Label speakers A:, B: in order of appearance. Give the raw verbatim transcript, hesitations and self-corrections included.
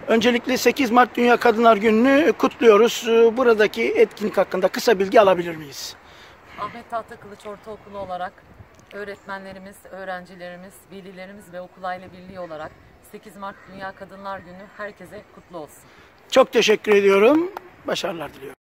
A: Öncelikle sekiz Mart Dünya Kadınlar Günü'nü kutluyoruz. Buradaki etkinlik hakkında kısa bilgi alabilir miyiz?
B: Ahmet Tahtakılıç Ortaokulu olarak öğretmenlerimiz, öğrencilerimiz, velilerimiz ve okul aile birliği olarak sekiz Mart Dünya Kadınlar Günü herkese kutlu olsun.
A: Çok teşekkür ediyorum. Başarılar diliyorum.